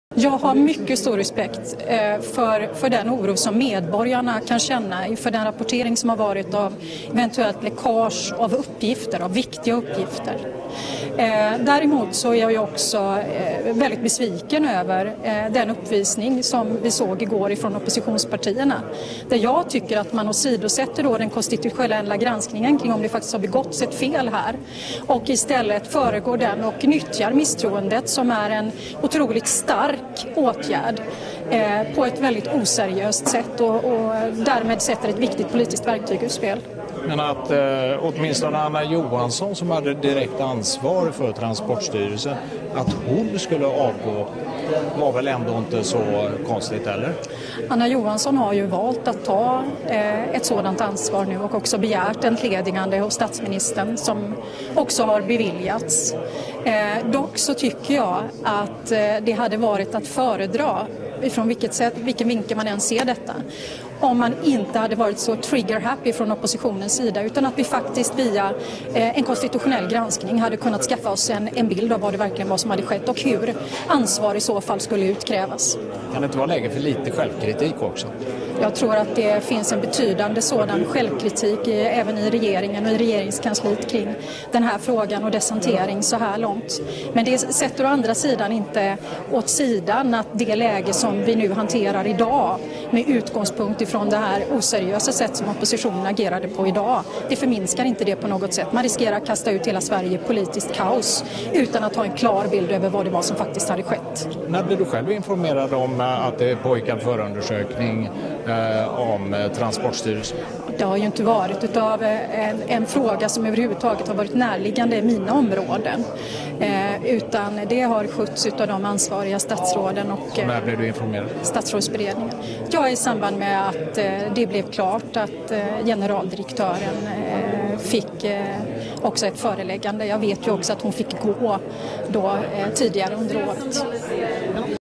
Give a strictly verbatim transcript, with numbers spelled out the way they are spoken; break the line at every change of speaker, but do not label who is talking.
Jag har mycket stor respekt för, för den oro som medborgarna kan känna för den rapportering som har varit av eventuellt läckage av uppgifter, av viktiga uppgifter. Däremot så är jag ju också väldigt besviken över den uppvisning som vi såg igår ifrån oppositionspartierna. Där jag tycker att man åsidosätter då den konstitutionella granskningen kring om det faktiskt har begåtts ett fel här. Och istället föregår den och nyttjar misstroendet som är en otroligt stark åtgärd eh, på ett väldigt oseriöst sätt och, och därmed sätter ett viktigt politiskt verktyg ur spel.
Men att eh, åtminstone Anna Johansson som hade direkt ansvar för Transportstyrelsen, att hon skulle avgå var väl ändå inte så konstigt, eller?
Anna Johansson har ju valt att ta eh, ett sådant ansvar nu och också begärt entledigande hos statsministern som också har beviljats. Eh, dock så tycker jag att eh, det hade varit att föredra ifrån vilket sätt, vilken vinkel man än ser detta. Om man inte hade varit så trigger-happy från oppositionens sida utan att vi faktiskt via eh, en konstitutionell granskning hade kunnat skaffa oss en, en bild av vad det verkligen var som hade skett och hur ansvar i så fall skulle utkrävas.
Kan det inte vara läge för lite självkritik också?
Jag tror att det finns en betydande sådan självkritik i, även i regeringen och i regeringskansliet kring den här frågan och dess hantering så här långt. Men det sätter å andra sidan inte åt sidan att det läge som vi nu hanterar idag med utgångspunkt ifrån det här oseriösa sätt som oppositionen agerade på idag, det förminskar inte det på något sätt. Man riskerar att kasta ut hela Sverige i politiskt kaos utan att ha en klar bild över vad det var som faktiskt hade skett.
När blev du själv informerad om att det pågick en förundersökning eh, om eh, Transportstyrelsen?
Det har ju inte varit utav en, en fråga som överhuvudtaget har varit närliggande i mina områden. Eh, utan det har skötts utav de ansvariga statsråden och
eh, när blev du informerad?
Statsrådsberedningen. Jag i samband med att eh, det blev klart att eh, generaldirektören eh, fick eh, också ett föreläggande. Jag vet ju också att hon fick gå då eh, tidigare under året.